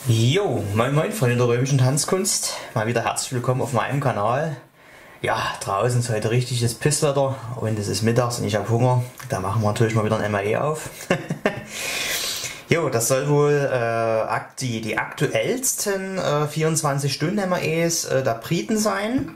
Jo, moin moin Freunde der römischen Tanzkunst, mal wieder herzlich willkommen auf meinem Kanal. Ja, draußen ist heute richtiges Pisswetter und es ist mittags und ich habe Hunger, da machen wir natürlich mal wieder ein MAE auf. Jo, das soll wohl die aktuellsten 24-Stunden MAEs der Briten sein.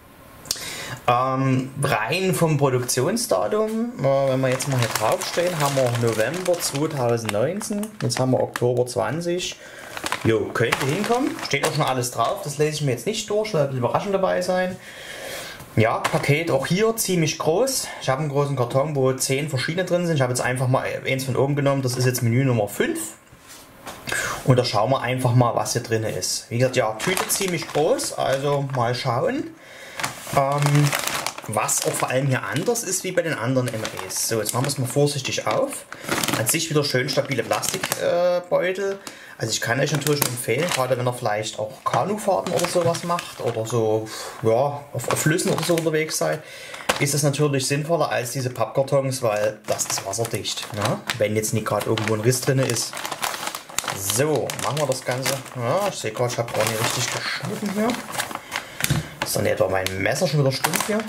Rein vom Produktionsdatum, wenn wir jetzt mal hier draufstehen, haben wir November 2019, jetzt haben wir Oktober 20. Jo, könnte hinkommen, steht auch schon alles drauf, das lese ich mir jetzt nicht durch, wird überraschend dabei sein. Ja, Paket auch hier ziemlich groß. Ich habe einen großen Karton, wo 10 verschiedene drin sind. Ich habe jetzt einfach mal eins von oben genommen, das ist jetzt Menü Nummer 5. Und da schauen wir einfach mal, was hier drin ist. Wie gesagt, ja, Tüte ziemlich groß, also mal schauen. Was auch vor allem hier anders ist wie bei den anderen MAEs. So, jetzt machen wir es mal vorsichtig auf. An sich wieder schön stabile Plastikbeutel. Also ich kann euch natürlich empfehlen, gerade wenn ihr vielleicht auch Kanufahrten oder sowas macht oder so, ja, auf Flüssen oder so unterwegs seid, ist es natürlich sinnvoller als diese Pappkartons, weil das ist wasserdicht, ne? Wenn jetzt nicht gerade irgendwo ein Riss drin ist. So, machen wir das Ganze. Ja, ich sehe gerade, ich habe gar nicht richtig geschnitten hier. Ist dann etwa mein Messer schon wieder stumpf hier?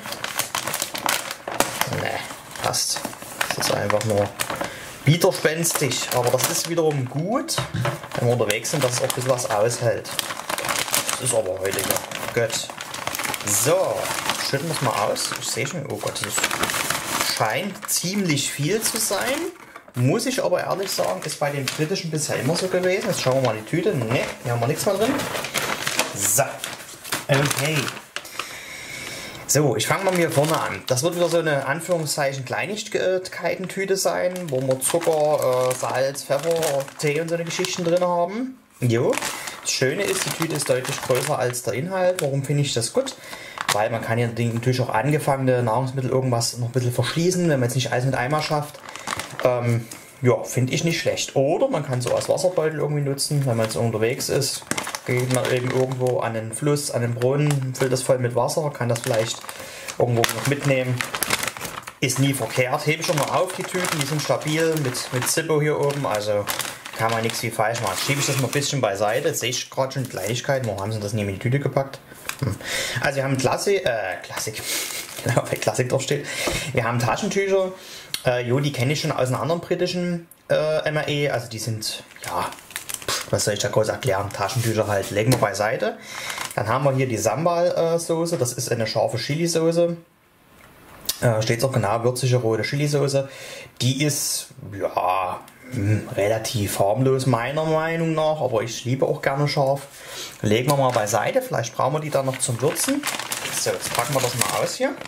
Ne, passt. Das ist einfach nur widerspenstig, aber das ist wiederum gut, wenn wir unterwegs sind, dass es auch ein bisschen was aushält. Das ist aber heute hier. Gut. So, schütten wir es mal aus. Ich sehe schon, oh Gott, das scheint ziemlich viel zu sein. Muss ich aber ehrlich sagen, ist bei den britischen bisher immer so gewesen. Jetzt schauen wir mal die Tüte. Ne, hier haben wir nichts mehr drin. So, okay. So, ich fange mal hier vorne an. Das wird wieder so eine Anführungszeichen Kleinigkeiten-Tüte sein, wo wir Zucker, Salz, Pfeffer, Tee und so eine Geschichten drin haben. Jo. Das Schöne ist, die Tüte ist deutlich größer als der Inhalt. Warum finde ich das gut? Weil man kann ja natürlich auch angefangene Nahrungsmittel irgendwas noch ein bisschen verschließen, wenn man jetzt nicht alles mit Eimer schafft. Ja, finde ich nicht schlecht. Oder man kann so als Wasserbeutel irgendwie nutzen, wenn man jetzt unterwegs ist. Geht man eben irgendwo an den Fluss, an den Brunnen, füllt das voll mit Wasser, kann das vielleicht irgendwo noch mitnehmen. Ist nie verkehrt. Hebe schon mal auf die Tüten, die sind stabil mit Zippo hier oben, also kann man nichts wie falsch machen. Schiebe ich das mal ein bisschen beiseite. Jetzt sehe ich gerade schon Kleinigkeiten. Warum haben sie das nie in die Tüte gepackt? Also wir haben Klassik, genau, bei Klassik drauf steht. Wir haben Taschentücher. Jo, die kenne ich schon aus einem anderen britischen MAE. Also die sind, ja, was soll ich da groß erklären? Taschentücher halt, legen wir beiseite. Dann haben wir hier die Sambal-Soße. Das ist eine scharfe Chili-Soße. Steht auch genau, würzige rote Chili-Soße. Die ist, ja, relativ harmlos meiner Meinung nach, aber ich liebe auch gerne scharf. Legen wir mal beiseite, vielleicht brauchen wir die dann noch zum Würzen. So, jetzt packen wir das mal aus hier.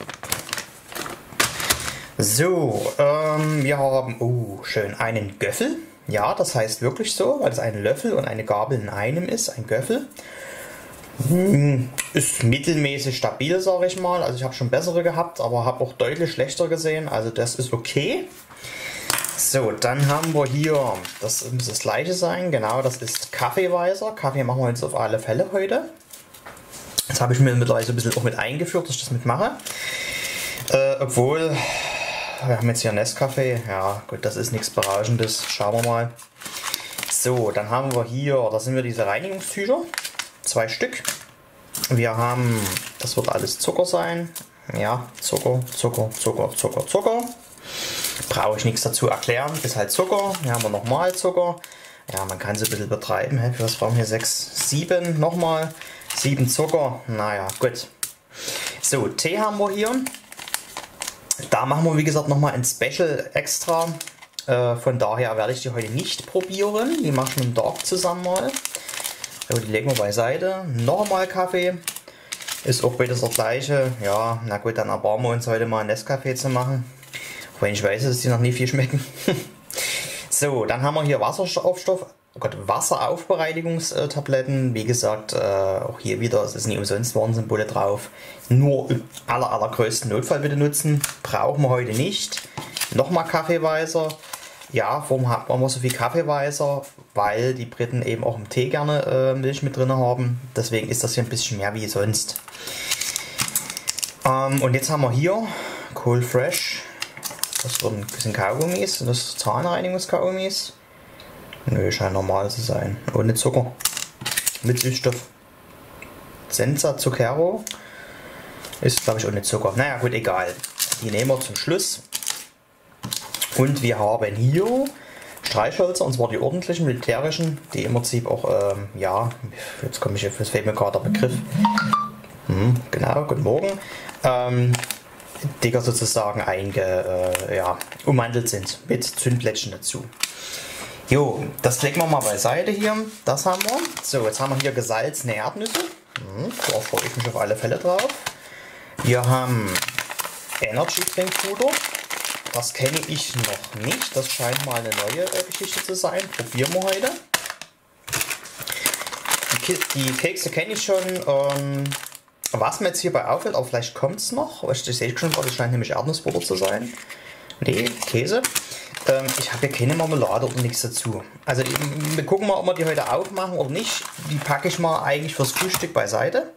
So, wir haben, oh, schön, einen Göffel. Ja, das heißt wirklich so, weil es ein Löffel und eine Gabel in einem ist, ein Göffel. Ist mittelmäßig stabil, sage ich mal. Also ich habe schon bessere gehabt, aber habe auch deutlich schlechter gesehen. Also das ist okay. So, dann haben wir hier, das muss das gleiche sein, genau, das ist Kaffeeweißer. Kaffee machen wir jetzt auf alle Fälle heute. Das habe ich mir mittlerweile so ein bisschen auch mit eingeführt, dass ich das mitmache. Obwohl, wir haben jetzt hier Nescafé, ja gut, das ist nichts Berauschendes, schauen wir mal. So, dann haben wir hier, das sind wir diese Reinigungstücher, 2 Stück. Wir haben, das wird alles Zucker sein, ja, Zucker. Brauche ich nichts dazu erklären, ist halt Zucker. Hier haben wir nochmal Zucker. Ja, man kann sie ein bisschen betreiben. Für was brauchen wir? 6, 7, nochmal 7 Zucker. Naja, gut. So, Tee haben wir hier. Da machen wir, wie gesagt, nochmal ein Special extra. Von daher werde ich die heute nicht probieren. Die mache ich mit dem Dark zusammen mal. So, die legen wir beiseite. Nochmal Kaffee. Ist auch wieder das gleiche. Ja, na gut, dann erbarmen wir uns heute mal ein Nescafé zu machen. Wenn ich weiß, dass die noch nie viel schmecken. So, dann haben wir hier Wasseraufbereitigungstabletten. Wie gesagt, auch hier wieder, es ist nicht umsonst Warnsymbole drauf. Nur im allergrößten Notfall bitte nutzen. Brauchen wir heute nicht. Nochmal Kaffeeweißer. Ja, warum haben wir so viel Kaffeeweißer? Weil die Briten eben auch im Tee gerne Milch mit drin haben. Deswegen ist das hier ein bisschen mehr wie sonst. Und jetzt haben wir hier Cool Fresh. Das sind Kaugummis, sind das Zahnreinigungskaugummis? Nö, scheint normal zu sein. Ohne Zucker. mit Süßstoff. Senza Zucchero ist, glaube ich, ohne Zucker. Naja, gut, egal. Die nehmen wir zum Schluss. Und wir haben hier Streichhölzer, und zwar die ordentlichen, militärischen, die im Prinzip auch, ja, jetzt komme ich auf, das fehlt mir gerade der Begriff. Genau, guten Morgen. Dicker sozusagen ummantelt sind mit Zündplättchen dazu. Jo, das legen wir mal beiseite hier. Das haben wir. So, jetzt haben wir hier gesalzene Erdnüsse. Da freue ich mich auf alle Fälle drauf. Wir haben Energy Trinkpuder. Das kenne ich noch nicht. Das scheint mal eine neue Geschichte zu sein. Probieren wir heute. Die Kekse kenne ich schon. Was mir jetzt hierbei auffällt, aber vielleicht kommt es noch. Ich sehe schon, das scheint nämlich Erdnussbutter zu sein. Nee, Käse. Ich habe hier keine Marmelade oder nichts dazu. Also wir gucken mal, ob wir die heute aufmachen oder nicht. Die packe ich mal eigentlich fürs Frühstück beiseite.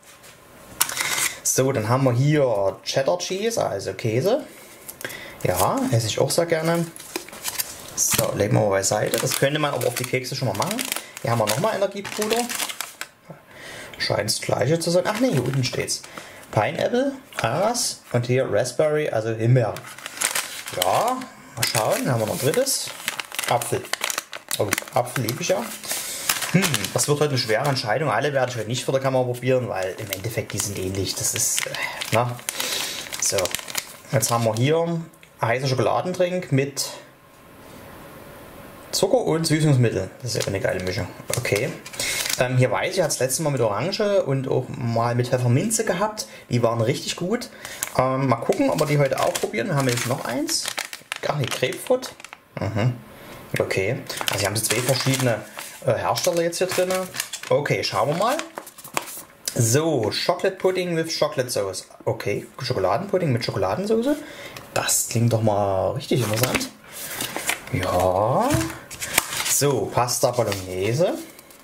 So, dann haben wir hier Cheddar Cheese, also Käse. Ja, esse ich auch sehr gerne. So, legen wir mal beiseite. Das könnte man aber auf die Kekse schon mal machen. Hier haben wir nochmal Energiepuder. Scheint das gleiche zu sein. Ach ne, hier unten steht's. Pineapple, Ananas und hier Raspberry, also Himbeer. Ja, mal schauen. Dann haben wir noch ein drittes. Apfel. Oh, Apfel liebe ich ja. Das wird heute eine schwere Entscheidung. Alle werde ich heute nicht vor der Kamera probieren, weil im Endeffekt die sind ähnlich. Das ist, na. So, jetzt haben wir hier heißer Schokoladentrink mit Zucker und Süßungsmittel. Das ist ja eine geile Mischung. Okay. Hier weiß ich, hat das letzte Mal mit Orange und auch mal mit Pfefferminze gehabt. Die waren richtig gut. Mal gucken, ob wir die heute auch probieren. Dann haben wir jetzt noch eins. Ach nee, Grapefruit. Okay. Also hier haben sie zwei verschiedene Hersteller jetzt hier drin. Okay, schauen wir mal. So, Chocolate Pudding with Chocolate Sauce. Okay, Schokoladenpudding mit Schokoladensauce. Das klingt doch mal richtig interessant. Ja. So, Pasta Bolognese.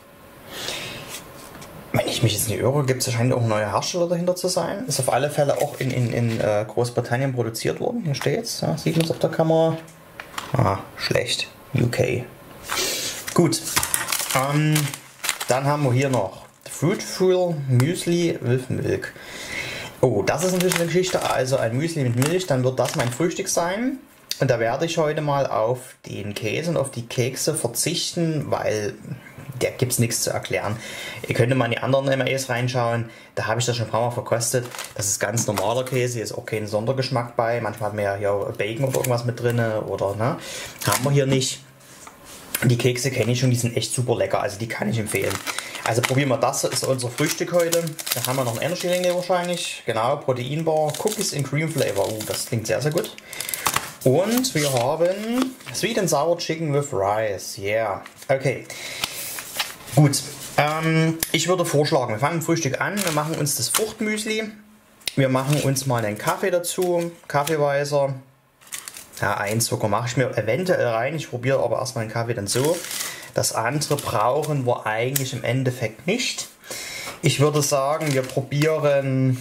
Wenn ich mich jetzt nicht irre, gibt es wahrscheinlich auch neue Hersteller dahinter zu sein. Ist auf alle Fälle auch in Großbritannien produziert worden. Hier steht es. Ja, sieht man es auf der Kamera. Ah, schlecht. UK. Gut. Dann haben wir hier noch Fruitful Müsli with Milk. Oh, das ist natürlich eine Geschichte. Also ein Müsli mit Milch, dann wird das mein Frühstück sein. Und da werde ich heute mal auf den Käse und auf die Kekse verzichten, weil da gibt es nichts zu erklären. Ihr könnt mal in die anderen MAEs reinschauen. Da habe ich das schon ein paar Mal verkostet. Das ist ganz normaler Käse, hier ist auch kein Sondergeschmack bei. Manchmal hat man ja hier Bacon oder irgendwas mit drin. Oder, ne? Haben wir hier nicht. Die Kekse kenne ich schon, die sind echt super lecker. Also die kann ich empfehlen. Also probieren wir das, ist unser Frühstück heute. Da haben wir noch ein Energy Ring wahrscheinlich. Genau, Proteinbar, Cookies in Cream Flavor. Das klingt sehr, sehr gut. Und wir haben Sweet and Sour Chicken with Rice. Yeah. Okay. Gut. Ich würde vorschlagen, wir fangen mit Frühstück an. Wir machen uns das Fruchtmüsli. Wir machen uns mal einen Kaffee dazu. Kaffeeweißer. Ja, einen Zucker mache ich mir eventuell rein. Ich probiere aber erstmal den Kaffee dann so. Das andere brauchen wir eigentlich im Endeffekt nicht. Ich würde sagen, wir probieren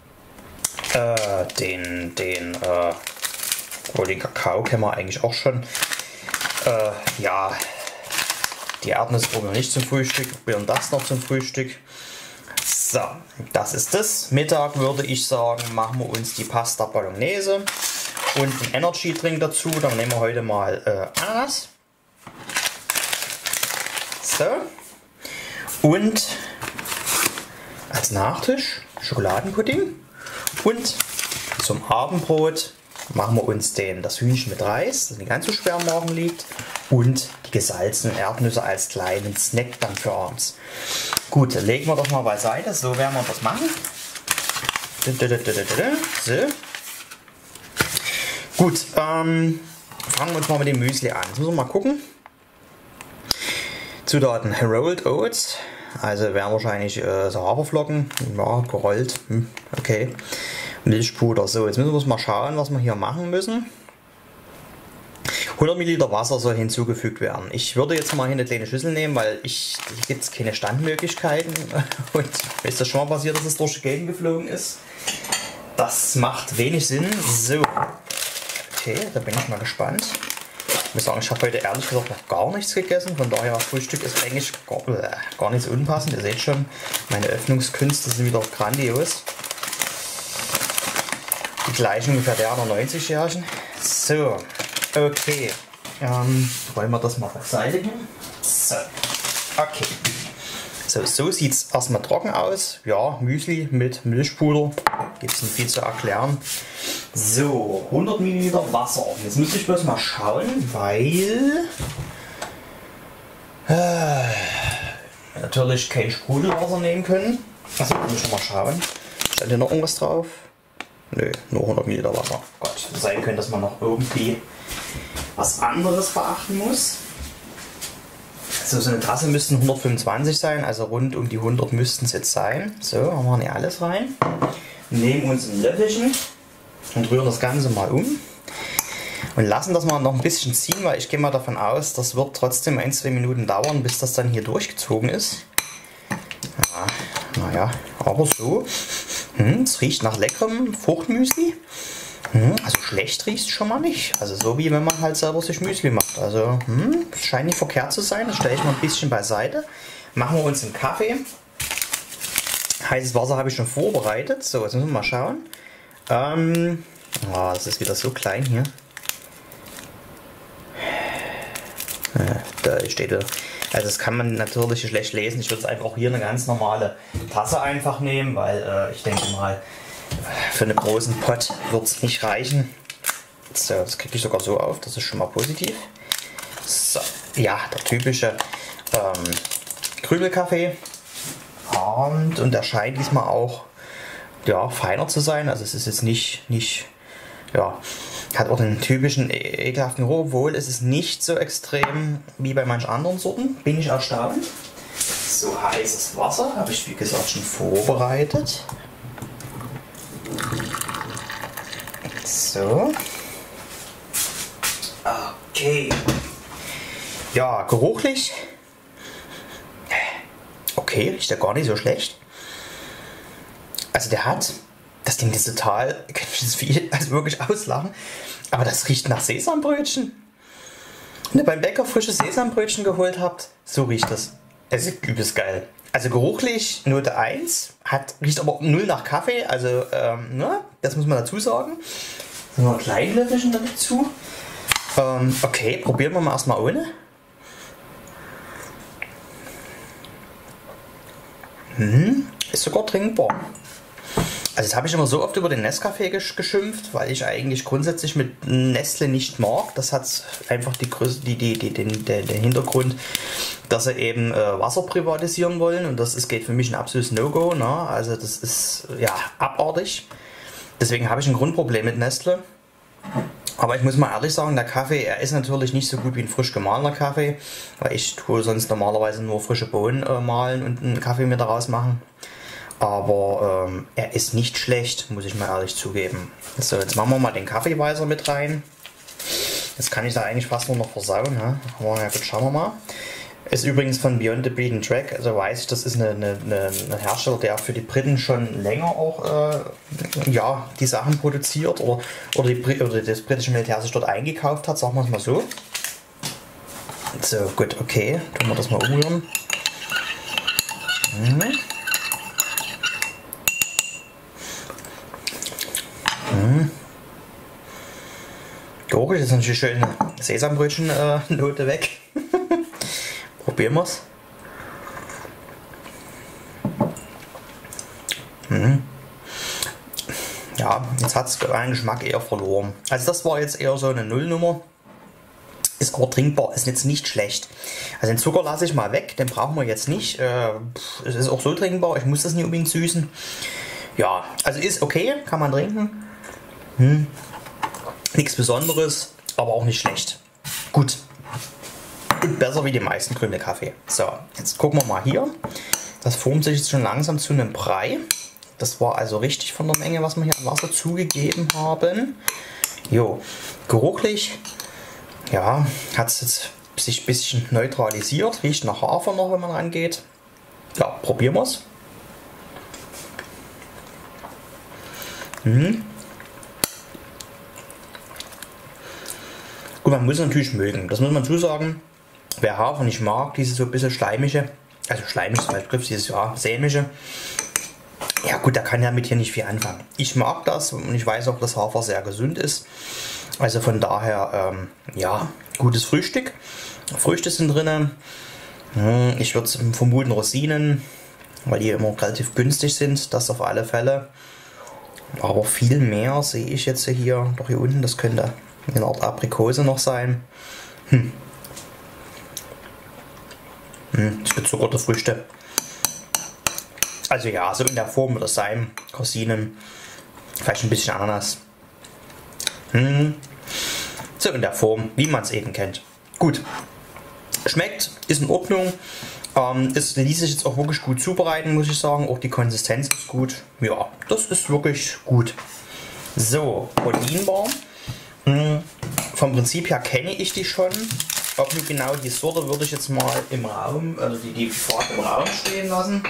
den Kakao kennen wir eigentlich auch schon. Ja, die Erdnüsse probieren wir nicht zum Frühstück. Wir probieren das noch zum Frühstück. So, das ist das. Mittag würde ich sagen, machen wir uns die Pasta Bolognese und einen Energy Drink dazu. Dann nehmen wir heute mal Ananas. So. Und als Nachtisch Schokoladenpudding. Und zum Abendbrot machen wir uns das Hühnchen mit Reis, das nicht ganz so schwer im Magen liegt. Und die gesalzenen Erdnüsse als kleinen Snack dann für abends. Gut, legen wir das mal beiseite. So werden wir das machen. So. Gut, fangen wir uns mal mit dem Müsli an. Jetzt müssen wir mal gucken. Zutaten: Rolled Oats, also wären wahrscheinlich so Haferflocken, ja, gerollt, okay. Milchpuder. So, jetzt müssen wir mal schauen, was wir hier machen müssen. 100 Milliliter Wasser soll hinzugefügt werden. Ich würde jetzt mal hier eine kleine Schüssel nehmen, weil hier gibt es keine Standmöglichkeiten. Und mir ist das schon mal passiert, dass es durch die Gegend geflogen ist. Das macht wenig Sinn. So, okay, da bin ich mal gespannt. Ich muss sagen, ich habe heute ehrlich gesagt noch gar nichts gegessen. Von daher, Frühstück ist eigentlich gar nicht so unpassend. Ihr seht schon, meine Öffnungskünste sind wieder grandios. Die gleichen ungefähr der 90-Jährigen. So, okay. Wollen wir das mal beseitigen? So, okay. So sieht es erstmal trocken aus. Ja, Müsli mit Milchpuder. Gibt es nicht viel zu erklären. So, 100 Milliliter Wasser. Jetzt muss ich bloß mal schauen, weil natürlich kein Sprudelwasser nehmen können. Also muss ich schon mal schauen. Stand hier noch irgendwas drauf? Nö, nur 100 Milliliter Wasser. Gott, sein könnte, dass man noch irgendwie was anderes beachten muss. So eine Tasse müssten 125 sein, also rund um die 100 müssten es jetzt sein. So, haben wir hier alles rein. Nehmen uns ein Löffelchen und rühren das Ganze mal um. Und lassen das mal noch ein bisschen ziehen, weil ich gehe mal davon aus, das wird trotzdem 1-2 Minuten dauern, bis das dann hier durchgezogen ist. Ja, naja, aber so. Es riecht nach leckerem Fruchtmüsli. Also schlecht riecht es schon mal nicht. Also so wie wenn man halt selber sich Müsli macht. Also scheint nicht verkehrt zu sein. Das stelle ich mal ein bisschen beiseite. Machen wir uns einen Kaffee. Heißes Wasser habe ich schon vorbereitet. So, jetzt müssen wir mal schauen. Das ist wieder so klein hier. Da steht er. Also das kann man natürlich schlecht lesen. Ich würde es einfach auch hier eine ganz normale Tasse einfach nehmen, weil ich denke mal, für einen großen Pott wird es nicht reichen. So, das kriege ich sogar so auf, das ist schon mal positiv. So, ja, der typische Krümelkaffee. Und der scheint diesmal auch feiner zu sein. Also es ist jetzt nicht hat auch den typischen ekelhaften Geruch, obwohl es ist nicht so extrem wie bei manchen anderen Sorten. Bin ich erstaunt. So, heißes Wasser habe ich wie gesagt schon vorbereitet. So. Okay. Ja, geruchlich. Okay, riecht ja gar nicht so schlecht. Also der hat, das Ding ist total, kann ich das viel, also wirklich auslachen, aber das riecht nach Sesambrötchen. Wenn ihr beim Bäcker frische Sesambrötchen geholt habt, so riecht das. Es ist übelst geil. Also geruchlich Note 1, riecht aber null nach Kaffee, also das muss man dazu sagen. Dann noch ein kleines Löffelchen dazu. Okay, probieren wir mal erstmal ohne. Ist sogar trinkbar. Also das habe ich immer so oft über den Nescafé geschimpft, weil ich eigentlich grundsätzlich mit Nestle nicht mag. Das hat einfach den Hintergrund, dass sie eben Wasser privatisieren wollen und das geht für mich ein absolutes No-Go. Ne? Also das ist ja abartig. Deswegen habe ich ein Grundproblem mit Nestle. Aber ich muss mal ehrlich sagen, der Kaffee, er ist natürlich nicht so gut wie ein frisch gemahlener Kaffee, weil ich tue sonst normalerweise nur frische Bohnen mahlen und einen Kaffee mit daraus machen. Aber er ist nicht schlecht, muss ich mal ehrlich zugeben. So, jetzt machen wir mal den Kaffeeweißer mit rein. Jetzt kann ich da eigentlich fast nur noch versauen. Ne? Aber ja gut, schauen wir mal. Ist übrigens von Beyond the Beaten Track, also weiß ich, das ist ein Hersteller, der für die Briten schon länger auch die Sachen produziert oder das britische Militär sich dort eingekauft hat, sagen wir es mal so. So, gut, okay, tun wir das mal umrühren. Geruchlich ist natürlich schön Sesambrötchen-Note weg. Probieren wir es. Ja, jetzt hat es einen Geschmack eher verloren. Also das war jetzt eher so eine Nullnummer. Ist aber trinkbar, ist jetzt nicht schlecht. Also den Zucker lasse ich mal weg, den brauchen wir jetzt nicht. Es ist auch so trinkbar, ich muss das nicht unbedingt süßen. Ja, also ist okay, kann man trinken. Nichts Besonderes, aber auch nicht schlecht. Gut. Und besser wie die meisten grüne Kaffee. So, jetzt gucken wir mal hier. Das formt sich jetzt schon langsam zu einem Brei. Das war also richtig von der Menge, was wir hier an Wasser zugegeben haben. Jo, geruchlich, ja, hat es jetzt sich ein bisschen neutralisiert. Riecht nach Hafer noch, wenn man rangeht. Ja, probieren wir es. Gut, man muss es natürlich mögen. Das muss man zusagen. Wer Hafer nicht mag, dieses so ein bisschen schleimige, also schleimig ist mein Begriff, dieses ja, sämische. Ja gut, da kann ja mit hier nicht viel anfangen. Ich mag das und ich weiß auch, dass Hafer sehr gesund ist. Also von daher, ja, gutes Frühstück. Früchte sind drin. Ich würde vermuten Rosinen, weil die immer relativ günstig sind, das auf alle Fälle. Aber viel mehr sehe ich jetzt hier, doch hier unten, das könnte eine Art Aprikose noch sein. Das gezuckerte Früchte. Also ja, so in der Form wird es sein. Rosinen, vielleicht ein bisschen Ananas. So in der Form, wie man es eben kennt. Gut. Schmeckt, ist in Ordnung. Es ließ sich jetzt auch wirklich gut zubereiten, muss ich sagen. Auch die Konsistenz ist gut. Ja, das ist wirklich gut. So, Proteinbar. Vom Prinzip her kenne ich die schon. Ob nur genau die Sorte würde ich jetzt mal im Raum, also die Farbe im Raum stehen lassen.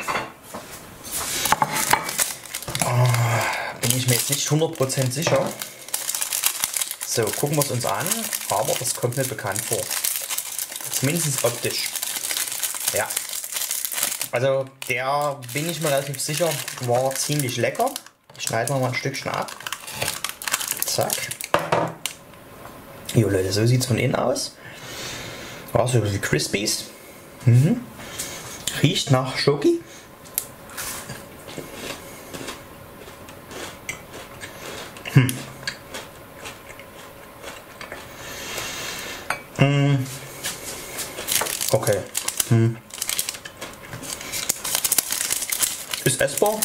Bin ich mir jetzt nicht 100% sicher. So, gucken wir es uns an. Aber das kommt mir bekannt vor. Zumindest optisch. Ja. Also der, bin ich mir relativ sicher, war ziemlich lecker. Ich schneide mal ein Stückchen ab. Zack. Jo Leute, so sieht es von innen aus. War so wie Crispies. Riecht nach Schoki. Okay. Ist essbar.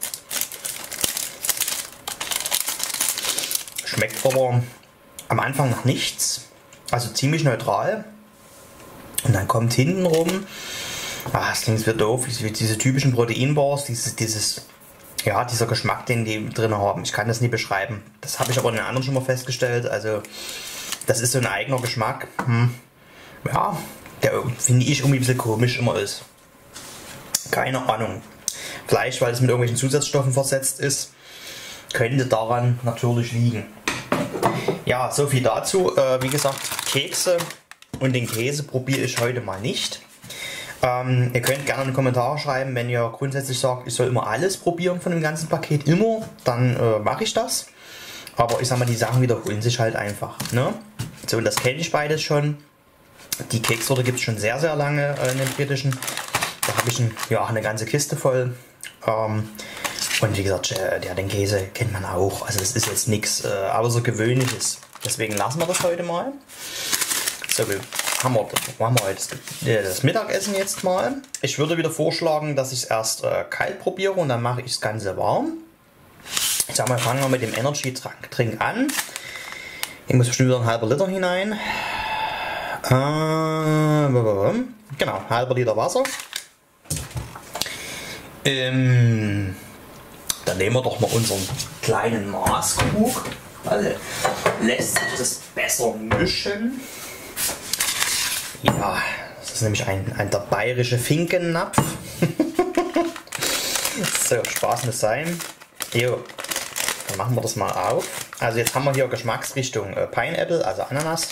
Schmeckt aber am Anfang nach nichts. Also ziemlich neutral. Und dann kommt hinten rum. Das klingt wieder doof, wie diese typischen Proteinbars, dieser Geschmack, den die drin haben. Ich kann das nie beschreiben. Das habe ich aber in den anderen schon mal festgestellt. Also das ist so ein eigener Geschmack. Ja, der finde ich irgendwie ein bisschen komisch immer ist. Keine Ahnung. Vielleicht, weil es mit irgendwelchen Zusatzstoffen versetzt ist. Könnte daran natürlich liegen. Ja, so viel dazu. Wie gesagt, Kekse und den Käse probiere ich heute mal nicht. Ihr könnt gerne in die Kommentare schreiben, wenn ihr grundsätzlich sagt, ich soll immer alles probieren von dem ganzen Paket. Immer, dann mache ich das. Aber ich sag mal, die Sachen wiederholen sich halt einfach. Ne? So, und das kenne ich beides schon. Die Kekssorte gibt es schon sehr, sehr lange in den britischen. Da habe ich eine ganze Kiste voll. Und wie gesagt, den Käse kennt man auch. Also das ist jetzt nichts Außergewöhnliches. Deswegen lassen wir das heute mal. So, machen wir heute das Mittagessen jetzt mal. Ich würde wieder vorschlagen, dass ich es erst kalt probiere und dann mache ich das Ganze warm. Ich sag mal, fangen wir mit dem Energy Drink an. Ich muss bestimmt wieder einen halben Liter hinein. Genau, halber Liter Wasser. Dann nehmen wir doch mal unseren kleinen Maßkrug. Also lässt sich das besser mischen. Ja, das ist nämlich der bayerische Finkennapf. So, Spaß muss sein. Jo, dann machen wir das mal auf. Also jetzt haben wir hier Geschmacksrichtung Pineapple, also Ananas.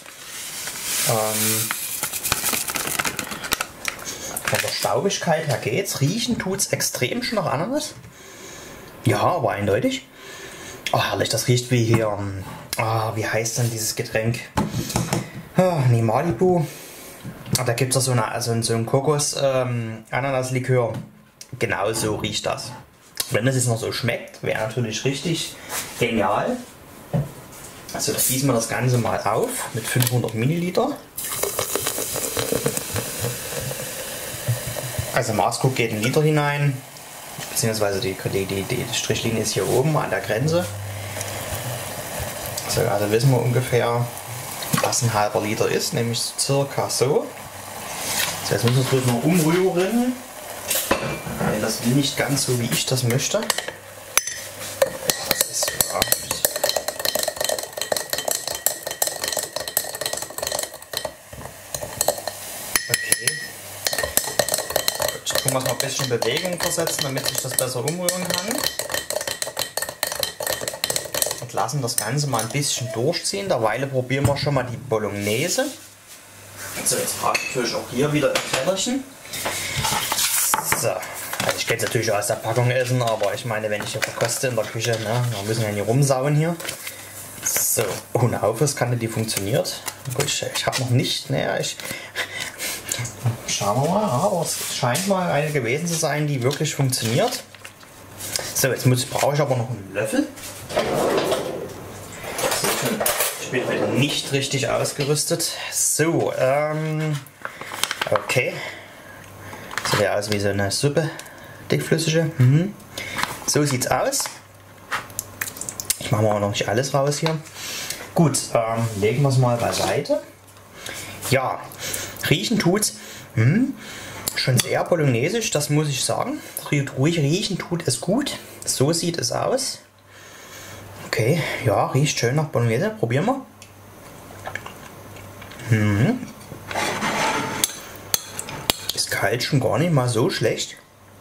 Von der Staubigkeit her geht's. Riechen tut's extrem schon nach Ananas. Ja, aber eindeutig. Oh, herrlich, das riecht wie hier. Wie heißt denn dieses Getränk? Nee, Malibu. Da gibt es so ein Kokos-Ananas-Likör. Genau so riecht das. Wenn das jetzt noch so schmeckt, wäre natürlich richtig genial. Also da gießen wir das Ganze mal auf mit 500 Milliliter. Also Maßkrug geht 1 Liter hinein, beziehungsweise die Strichlinie ist hier oben an der Grenze. So, also wissen wir ungefähr, was ein halber Liter ist, nämlich circa so. So, jetzt müssen wir es bloß noch umrühren, weil das will nicht ganz so, wie ich das möchte. Das ist so. Okay. Gut, tun wir es mal ein bisschen Bewegung versetzen, damit ich das besser umrühren kann. Und lassen das Ganze mal ein bisschen durchziehen. Derweil probieren wir schon mal die Bolognese. So, jetzt habe ich natürlich auch hier wieder ein Tellerchen. So, also ich könnte es natürlich aus der Packung essen, aber ich meine, wenn ich hier verkoste in der Küche, ne, dann müssen wir ja nicht rumsauen hier. So, ohne Aufriss kann die funktioniert. Gut, ich habe noch nicht, naja, schauen wir mal, aber es scheint mal eine gewesen zu sein, die wirklich funktioniert. So, jetzt brauche ich aber noch einen Löffel. Ich bin heute nicht richtig ausgerüstet. So, okay. Sieht ja aus wie so eine Suppe, dickflüssige. So sieht's aus. Ich mache mal noch nicht alles raus hier. Gut, legen wir es mal beiseite. Ja, riechen tut's. Schon sehr bolognesisch, das muss ich sagen. Ruhig riechen tut es gut. So sieht es aus. Okay, ja, riecht schön nach Bolognese. Probieren wir. Ist kalt schon gar nicht mal so schlecht.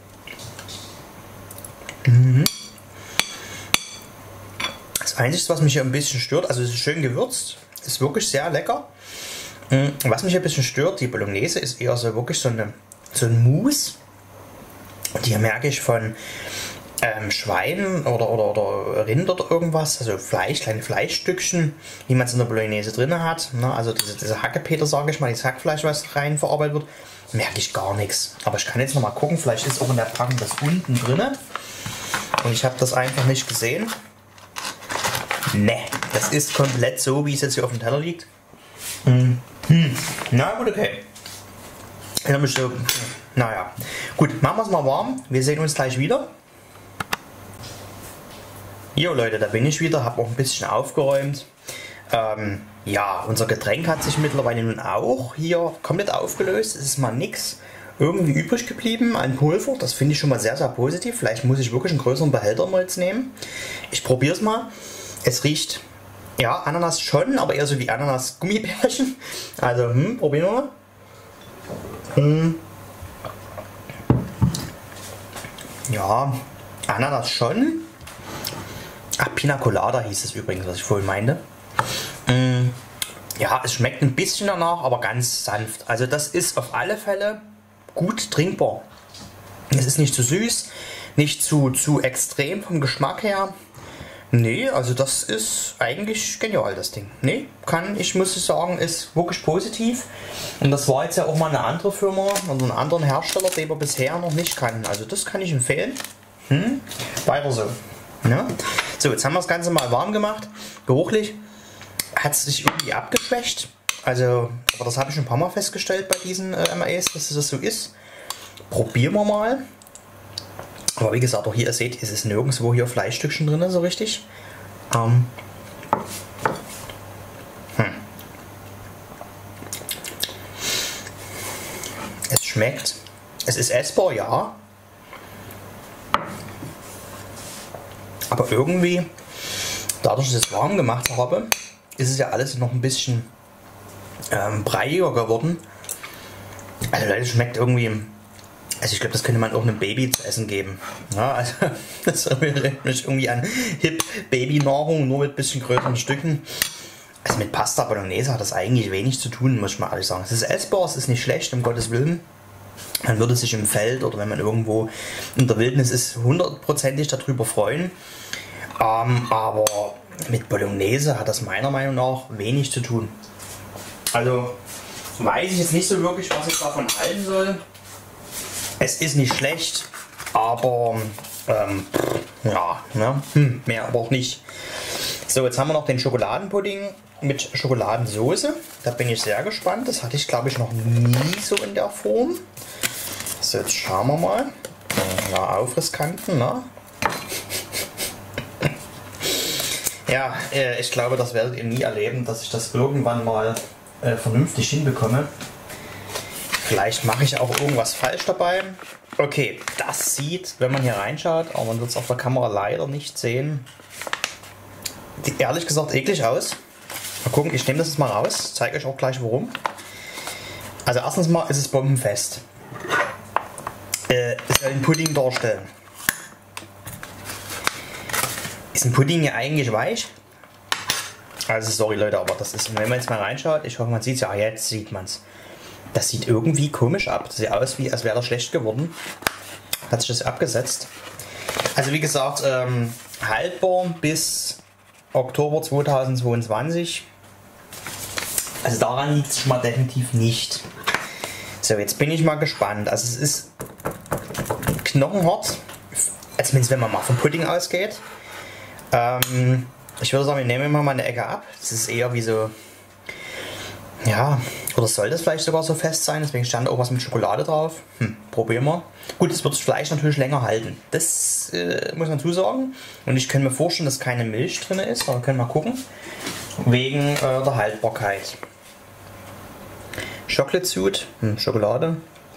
Das Einzige, was mich hier ein bisschen stört, also es ist schön gewürzt, ist wirklich sehr lecker. Was mich ein bisschen stört, die Bolognese ist eher so wirklich so ein Mousse. Und hier merke ich von Schwein oder Rind oder irgendwas, also Fleisch, kleine Fleischstückchen, wie man es in der Bolognese drin hat. Ne? Also diese Hackepeter, sage ich mal, dieses Hackfleisch, was rein verarbeitet wird, merke ich gar nichts. Aber ich kann jetzt noch mal gucken, vielleicht ist auch in der Packung das unten drin. Und ich habe das einfach nicht gesehen. Ne, das ist komplett so, wie es jetzt hier auf dem Teller liegt. Na gut, okay. Naja, gut, machen wir es mal warm. Wir sehen uns gleich wieder. Jo Leute, da bin ich wieder, habe auch ein bisschen aufgeräumt. Ja, unser Getränk hat sich mittlerweile nun auch hier komplett aufgelöst. Es ist mal nichts irgendwie übrig geblieben an Pulver. Das finde ich schon mal sehr, sehr positiv. Vielleicht muss ich wirklich einen größeren Behälter mal jetzt nehmen. Ich probiere es mal. Es riecht, ja, Ananas schon, aber eher so wie Ananas-Gummibärchen. Also, probieren wir. Ja, Ananas schon. Ach, Pina Colada hieß es übrigens, was ich vorhin meinte. Ja, es schmeckt ein bisschen danach, aber ganz sanft. Also das ist auf alle Fälle gut trinkbar. Es ist nicht zu süß, nicht zu extrem vom Geschmack her. Nee, also das ist eigentlich genial, das Ding. Nee, muss ich sagen, ist wirklich positiv. Und das war jetzt ja auch mal eine andere Firma oder einen anderen Hersteller, den wir bisher noch nicht kannten. Also das kann ich empfehlen. Weiter so. Ja. So, jetzt haben wir das Ganze mal warm gemacht. Geruchlich hat es sich irgendwie abgeschwächt. Also, aber das habe ich schon ein paar Mal festgestellt bei diesen MAEs, dass das so ist. Probieren wir mal. Aber wie gesagt, auch hier, ihr seht, ist es nirgendwo hier Fleischstückchen drin, so richtig. Es schmeckt. Es ist essbar, ja. Aber irgendwie, dadurch, dass ich es warm gemacht habe, ist es ja alles noch ein bisschen breiiger geworden. Also Leute, es schmeckt irgendwie, also ich glaube, das könnte man auch einem Baby zu essen geben. Ja, also das erinnert mich irgendwie an Hip-Baby-Nahrung, nur mit ein bisschen größeren Stücken. Also mit Pasta Bolognese hat das eigentlich wenig zu tun, muss ich mal ehrlich sagen. Es ist essbar, es ist nicht schlecht, um Gottes Willen. Man würde sich im Feld oder wenn man irgendwo in der Wildnis ist, hundertprozentig darüber freuen. Aber mit Bolognese hat das meiner Meinung nach wenig zu tun. Also weiß ich jetzt nicht so wirklich, was ich davon halten soll. Es ist nicht schlecht, aber ja, ne? Mehr aber auch nicht. So, jetzt haben wir noch den Schokoladenpudding mit Schokoladensauce. Da bin ich sehr gespannt. Das hatte ich, glaube ich, noch nie so in der Form. So, jetzt schauen wir mal. Ja, Aufrisskanten, ne? Ja, ich glaube, das werdet ihr nie erleben, dass ich das irgendwann mal vernünftig hinbekomme. Vielleicht mache ich auch irgendwas falsch dabei. Okay, das sieht, wenn man hier reinschaut, aber man wird es auf der Kamera leider nicht sehen, sieht ehrlich gesagt eklig aus. Mal gucken, ich nehme das jetzt mal raus, zeige euch auch gleich warum. Also erstens mal ist es bombenfest. Es soll den Pudding darstellen. Ist ein Pudding ja eigentlich weich? Also sorry Leute, aber das ist, wenn man jetzt mal reinschaut, ich hoffe man sieht es, ja jetzt sieht man es. Das sieht irgendwie komisch ab. Das sieht aus wie, als wäre das schlecht geworden. Hat sich das abgesetzt. Also wie gesagt, haltbar bis Oktober 2022. Also daran liegt es schon mal definitiv nicht. So, jetzt bin ich mal gespannt. Also es ist knochenhart. Also wenn man mal vom Pudding ausgeht. Ich würde sagen, wir nehmen mal eine Ecke ab. Das ist eher wie so... Ja, oder soll das vielleicht sogar so fest sein? Deswegen stand auch was mit Schokolade drauf. Probieren wir. Gut, es wird das Fleisch natürlich länger halten. Das muss man zusagen. Und ich kann mir vorstellen, dass keine Milch drin ist. Aber wir können mal gucken. Wegen der Haltbarkeit. Chocolate Suit, Schokolade.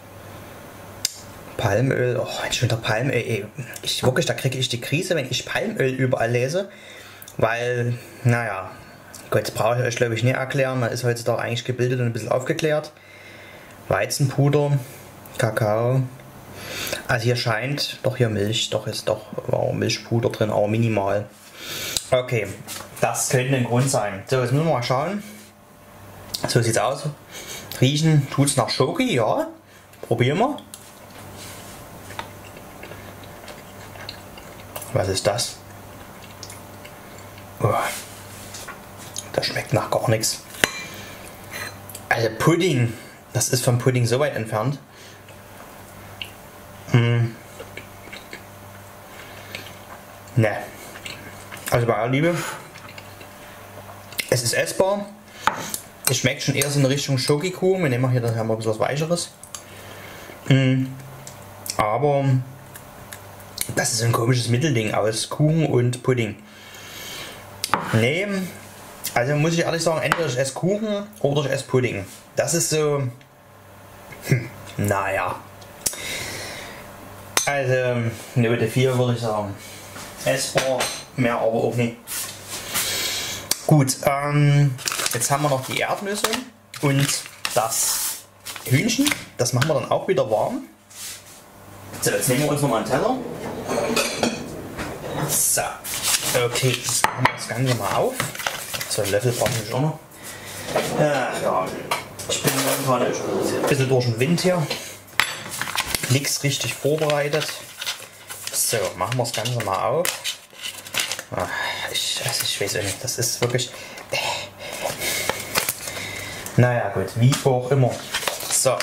Palmöl, oh, schon wieder Palmöl. Wirklich, da kriege ich die Krise, wenn ich Palmöl überall lese. Weil, naja, Gott, brauche ich euch glaube ich nicht erklären. Man ist heutzutage eigentlich gebildet und ein bisschen aufgeklärt. Weizenpuder, Kakao. Also hier scheint, doch hier Milch, doch ist doch Milchpuder drin, aber minimal. Okay, das könnte ein Grund sein. So, jetzt müssen wir mal schauen. So sieht's aus. Riechen tut es nach Schoki, ja. Probieren wir. Was ist das? Oh, das schmeckt nach gar nichts. Also Pudding, das ist vom Pudding so weit entfernt. Ne. Also bei aller Liebe, es ist essbar. Es schmeckt schon eher so in Richtung Schokikuchen. Wir nehmen hier, dann haben wir ein bisschen was Weicheres. Aber das ist ein komisches Mittelding aus Kuchen und Pudding. Nee, also muss ich ehrlich sagen, entweder ich esse Kuchen oder ich esse Pudding. Das ist so, naja. Also Note 4 würde ich sagen. Essbar, mehr aber auch nicht. Gut, jetzt haben wir noch die Erdnüsse und das Hühnchen. Das machen wir dann auch wieder warm. So, jetzt nehmen wir uns nochmal einen Teller. So, okay, jetzt machen wir das Ganze mal auf. So, einen Löffel brauche ich auch noch. Ja, ich bin momentan ein bisschen durch den Wind hier. Nichts richtig vorbereitet. So, machen wir das Ganze mal auf. Ich weiß auch nicht, das ist wirklich... Naja gut, wie auch immer. So.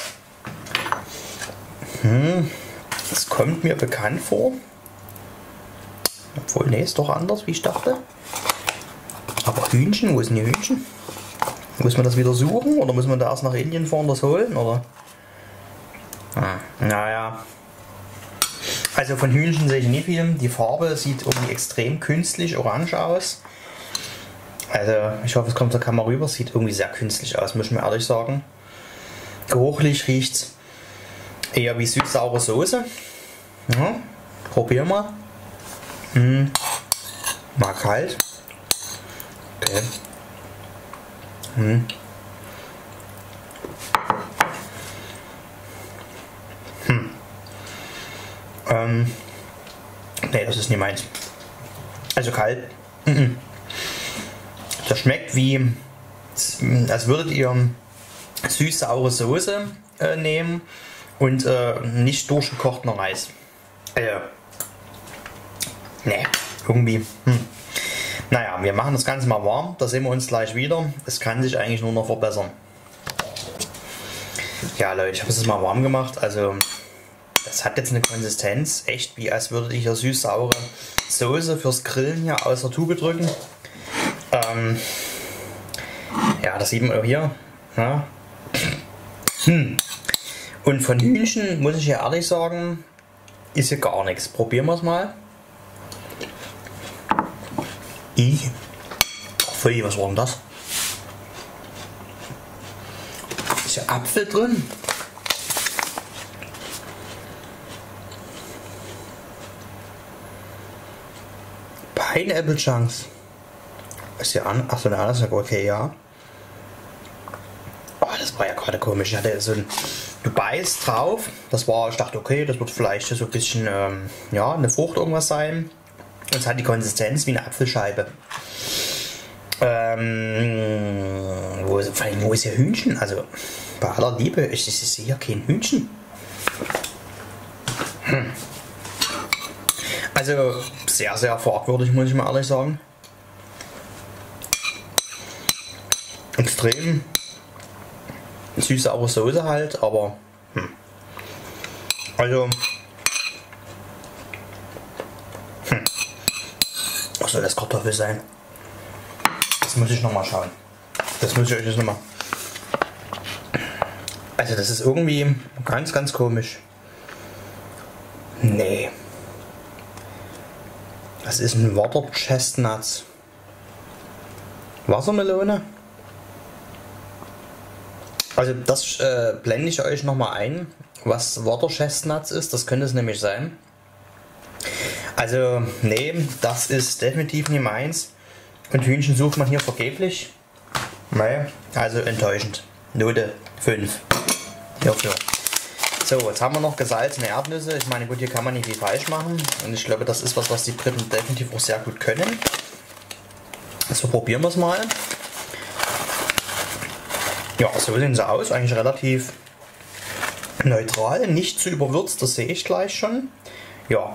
Das kommt mir bekannt vor. Obwohl, nee, ist doch anders, wie ich dachte. Aber Hühnchen, wo ist denn die Hühnchen? Muss man das wieder suchen oder muss man da erst nach Indien fahren, das holen? Oder? Naja. Also von Hühnchen sehe ich nicht viel. Die Farbe sieht irgendwie extrem künstlich orange aus. Also ich hoffe, es kommt der Kamera rüber. Sieht irgendwie sehr künstlich aus, muss ich mir ehrlich sagen. Geruchlich riecht es eher wie süß-saure Soße. Ja, probier mal. Mal kalt. Okay. Nee, das ist nicht meins. Also kalt. Das schmeckt wie, als würdet ihr süß-saure Soße nehmen und nicht durchgekochten Reis. Nee, irgendwie. Naja, wir machen das Ganze mal warm, da sehen wir uns gleich wieder. Es kann sich eigentlich nur noch verbessern. Ja Leute, ich habe es jetzt mal warm gemacht, also das hat jetzt eine Konsistenz, echt wie als würdet ihr süß-saure Soße fürs Grillen hier aus der Tube drücken. Ja, das sieht man auch hier. Ja. Und von Hühnchen muss ich ja ehrlich sagen, ist hier gar nichts. Probieren wir es mal. Was war denn das? Ist ja Apfel drin? Pineapple Chunks. Ist ja an. Achso, na, das ist ja okay, ja. Oh, das war ja gerade komisch. Ich hatte so ein. Du beißt drauf. Das war, ich dachte, okay, das wird vielleicht so ein bisschen, ja, eine Frucht irgendwas sein. Und es hat die Konsistenz wie eine Apfelscheibe. Wo ist hier Hühnchen? Also bei aller Liebe, ich sehe hier kein Hühnchen. Also sehr, sehr fragwürdig, muss ich mal ehrlich sagen. Extrem süß-saure Soße halt, aber also was soll das Kartoffel sein? Das muss ich nochmal schauen. Das muss ich euch jetzt nochmal. Also das ist irgendwie ganz, ganz komisch. Nee. Das ist ein Water Chestnuts. Wassermelone. Also das blende ich euch nochmal ein, was Water Chestnuts ist. Das könnte es nämlich sein. Also nee, das ist definitiv nicht meins. Und Hühnchen sucht man hier vergeblich. Naja, also enttäuschend. Note 5. Hierfür. So, jetzt haben wir noch gesalzene Erdnüsse. Ich meine, gut, hier kann man nicht viel falsch machen. Und ich glaube, das ist was die Briten definitiv auch sehr gut können. So, probieren wir es mal. Ja, so sehen sie aus. Eigentlich relativ neutral. Nicht zu überwürzt, das sehe ich gleich schon. Ja.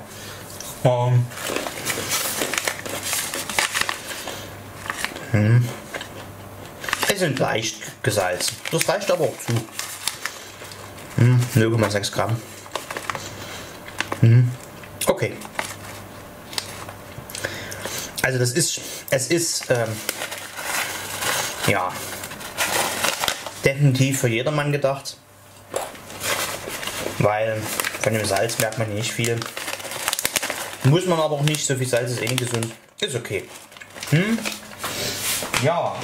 Sie sind leicht gesalzen. Das reicht aber auch zu. 0,6 Gramm. Okay. Also es ist ja definitiv für jedermann gedacht, weil von dem Salz merkt man nicht viel. Muss man aber auch nicht, so viel Salz ist eh nicht gesund. Ist okay. Ja.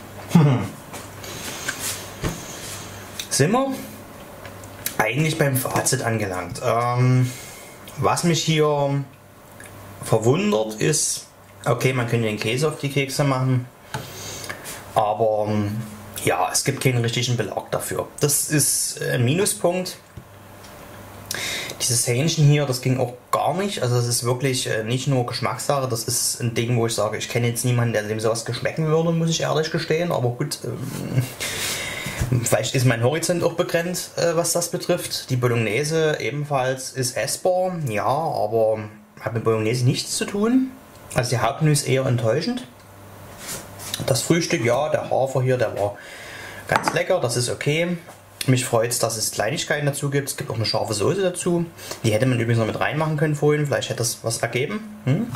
Sind wir eigentlich beim Fazit angelangt. Was mich hier verwundert ist, okay, man könnte den Käse auf die Kekse machen, aber ja, es gibt keinen richtigen Belag dafür. Das ist ein Minuspunkt. Dieses Hähnchen hier, das ging auch gar nicht. Also das ist wirklich nicht nur Geschmackssache, das ist ein Ding, wo ich sage, ich kenne jetzt niemanden, der dem sowas geschmecken würde, muss ich ehrlich gestehen. Aber gut, vielleicht ist mein Horizont auch begrenzt, was das betrifft. Die Bolognese ebenfalls ist essbar, ja, aber hat mit Bolognese nichts zu tun. Also die Hauptmenü ist eher enttäuschend. Das Frühstück, ja, der Hafer hier, der war ganz lecker, das ist okay. Mich freut es, dass es Kleinigkeiten dazu gibt. Es gibt auch eine scharfe Soße dazu. Die hätte man übrigens noch mit reinmachen können vorhin. Vielleicht hätte das was ergeben.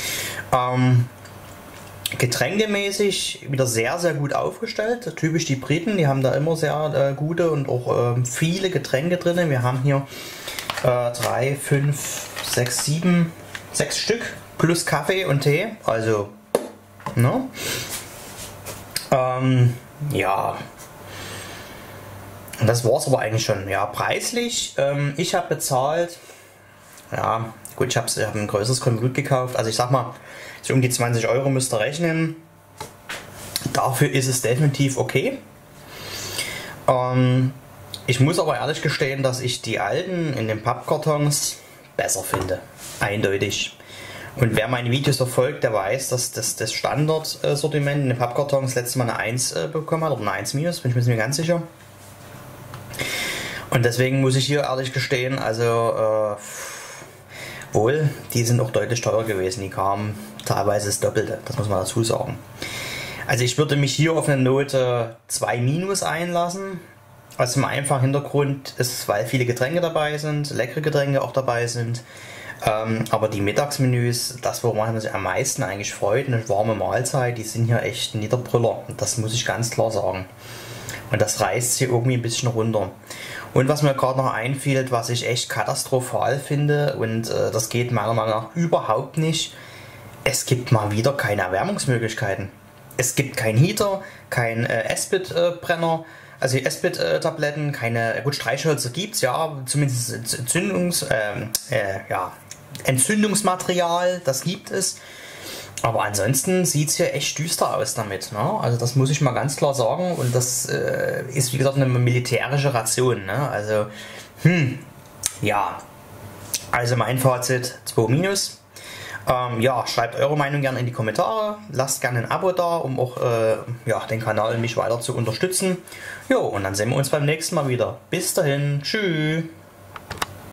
Getränkemäßig wieder sehr, sehr gut aufgestellt. Typisch die Briten, die haben da immer sehr gute und auch viele Getränke drin. Wir haben hier 3, 5, 6, 7, 6 Stück plus Kaffee und Tee. Also, ne? Ja. Das war es aber eigentlich schon. Ja, preislich. Ich habe bezahlt. Ja, gut, ich habe ein größeres Konvolut gekauft. Also ich sag mal, so um die 20 Euro müsst ihr rechnen. Dafür ist es definitiv okay. Ich muss aber ehrlich gestehen, dass ich die alten in den Pappkartons besser finde. Eindeutig. Und wer meine Videos verfolgt, der weiß, dass das Standardsortiment in den Pappkartons letztes Mal eine 1 bekommen hat. Oder eine 1 minus, bin ich mir nicht ganz sicher. Und deswegen muss ich hier ehrlich gestehen, also wohl, die sind auch deutlich teurer gewesen. Die kamen teilweise das Doppelte, das muss man dazu sagen. Also ich würde mich hier auf eine Note 2 minus einlassen. Aus dem einfachen Hintergrund ist, weil viele Getränke dabei sind, leckere Getränke auch dabei sind. Aber die Mittagsmenüs, das woran man sich am meisten eigentlich freut, eine warme Mahlzeit, die sind hier echt ein Niederbrüller. Das muss ich ganz klar sagen. Und das reißt hier irgendwie ein bisschen runter. Und was mir gerade noch einfiel, was ich echt katastrophal finde, und das geht meiner Meinung nach überhaupt nicht, es gibt mal wieder keine Erwärmungsmöglichkeiten. Es gibt keinen Heater, kein Esbit-Brenner, also Esbit-Tabletten, keine, gut, Streichhölzer gibt es, ja, zumindest Entzündungsmaterial, das gibt es. Aber ansonsten sieht es hier echt düster aus damit. Ne? Also das muss ich mal ganz klar sagen. Und das ist wie gesagt eine militärische Ration. Ne? Also, ja. Also mein Fazit 2 minus. Ja, schreibt eure Meinung gerne in die Kommentare, lasst gerne ein Abo da, um auch ja, den Kanal und mich weiter zu unterstützen. Jo, und dann sehen wir uns beim nächsten Mal wieder. Bis dahin, tschüss.